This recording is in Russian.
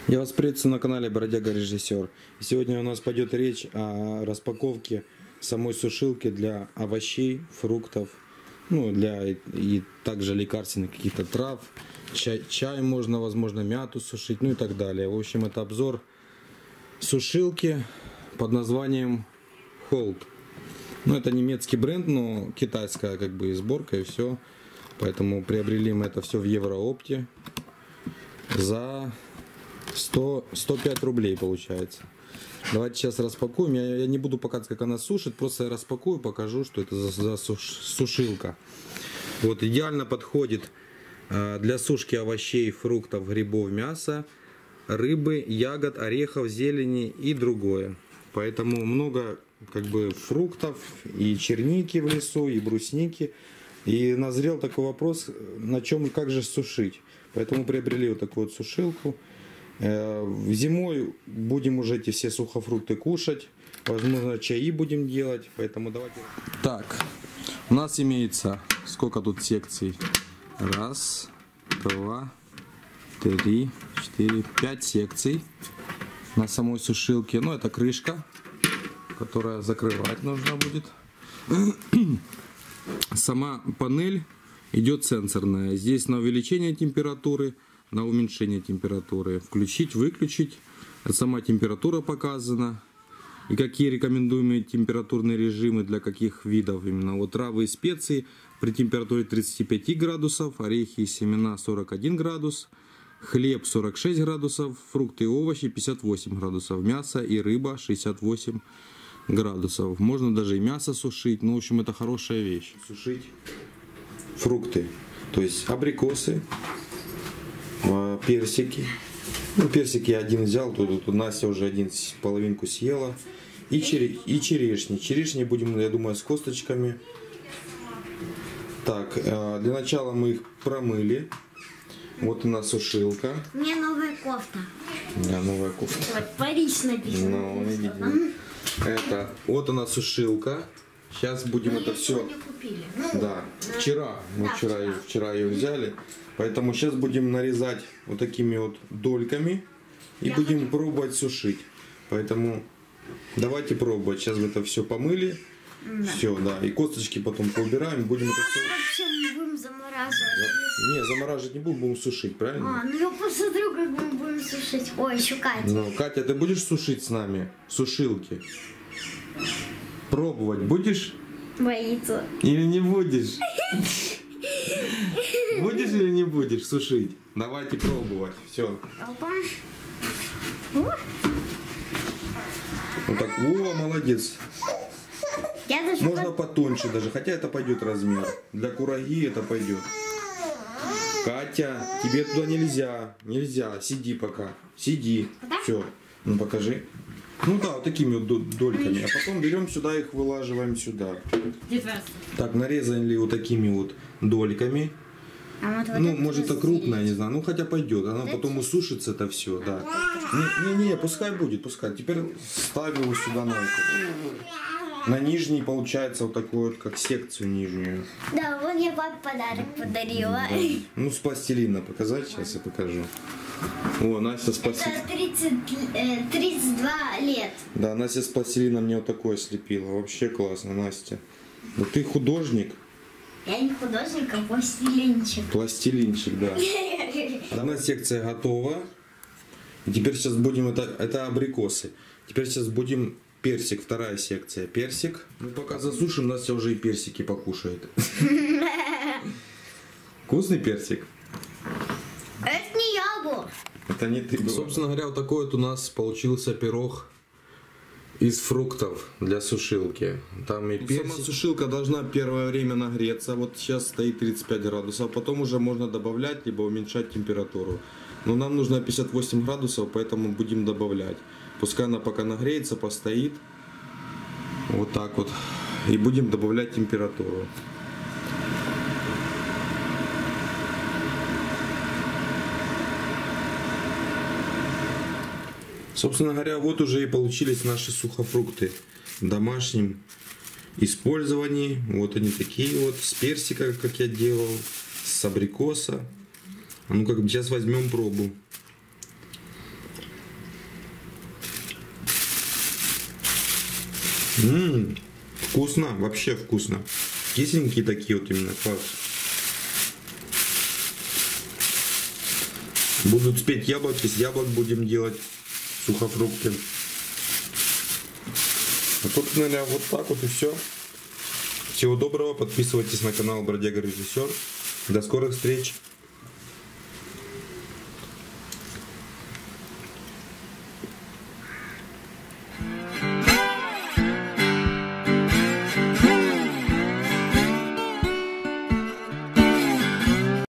Я вас приветствую на канале Бродяга Режиссер. Сегодня у нас пойдет речь о распаковке самой сушилки для овощей, фруктов, и также лекарственных каких-то трав. Чай можно, возможно, мяту сушить, и так далее. В общем, это обзор сушилки под названием Hold. Это немецкий бренд, но китайская сборка и все. Поэтому приобрели мы это все в Евроопте за 105 рублей получается. Давайте сейчас распакуем. Я не буду показывать, как она сушит, просто я распакую, покажу, что это за сушилка. Вот идеально подходит для сушки овощей, фруктов, грибов, мяса, рыбы, ягод, орехов, зелени и другое. Поэтому много фруктов и черники в лесу, и брусники. И назрел такой вопрос, на чем и как же сушить. Поэтому приобрели вот такую вот сушилку. Зимой будем уже эти все сухофрукты кушать. Возможно, чаи будем делать. Поэтому давайте. Так, у нас имеется сколько тут секций? Раз, два, три, четыре, 5 секций на самой сушилке. Это крышка, которая закрывать нужно будет. Сама панель идет сенсорная. Здесь на увеличение температуры, на уменьшение температуры. Включить, выключить. Сама температура показана. И какие рекомендуемые температурные режимы для каких видов. Именно травы и специи при температуре 35 градусов. Орехи и семена 41 градус. Хлеб 46 градусов. Фрукты и овощи 58 градусов. Мясо и рыба 68 градусов. Можно даже и мясо сушить. В общем, это хорошая вещь. Сушить фрукты. То есть абрикосы, персики. Персики я один взял, тут Настя уже половинку съела. И черешни. Черешни будем, я думаю, с косточками. Так, для начала мы их промыли. Вот у нас сушилка. У меня новая кофта. У меня новая кофта. Вот, Париж написано. Вот она сушилка. Сейчас будем это все. Купили. Да, вчера. Мы вчера ее взяли. Поэтому сейчас будем нарезать вот такими вот дольками и будем пробовать сушить. Поэтому давайте пробовать. Сейчас мы это все помыли. Да. Все, да. И косточки потом поубираем. Будем это все. Вообще мы будем замораживать. Не, замораживать не будем сушить, правильно? Я посмотрю, как мы будем сушить. Ой, еще Катя. Катя, ты будешь сушить с нами в сушилке? Пробовать будешь? Боится. Или не будешь? Будешь или не будешь сушить? Давайте пробовать. Все. Опа. Вот так. О, молодец. Можно потоньше даже, хотя это пойдет размер. Для кураги это пойдет. Катя, тебе туда нельзя. Нельзя. Сиди пока. Сиди. Все. Покажи. Вот такими вот дольками. А потом берем сюда, их вылаживаем сюда. Так, нарезали вот такими вот дольками. Может это крупная, не знаю. Хотя пойдет. Она потом усушится это все, да. Не, пускай будет, пускай. Теперь ставим его сюда на нижний, получается, вот такую вот, как секцию нижнюю. Да, вот я папе подарок подарила. Да. С пластилина показать, сейчас я покажу. О, Настя с пластилином. Это 32 лет. Да, Настя с пластилина мне вот такое слепила. Вообще классно, Настя. Ты художник. Я не художник, а пластилинчик. Пластилинчик, да. Одна секция готова. И теперь сейчас будем, это абрикосы. Теперь сейчас будем персик, вторая секция. Персик. Мы пока засушим, Настя уже и персики покушает. Вкусный персик? Это не яблок. Это не ты. Собственно говоря, вот такой вот у нас получился пирог из фруктов для сушилки. Там и персик. Сама сушилка должна первое время нагреться. Вот сейчас стоит 35 градусов. Потом уже можно добавлять, либо уменьшать температуру. Но нам нужно 58 градусов, поэтому будем добавлять. Пускай она пока нагреется, постоит. Вот так вот. И будем добавлять температуру. Собственно говоря, вот уже и получились наши сухофрукты в домашнем использовании. Вот они такие вот, с персика, как я делал, с абрикоса. Сейчас возьмем пробу. Вкусно, вообще вкусно. Кисленькие такие вот именно, класс. Будут спеть яблоки, с яблок будем делать сухофрукты. А тут, наверное, вот так вот и все. Всего доброго, подписывайтесь на канал Бродяга Режиссер. До скорых встреч.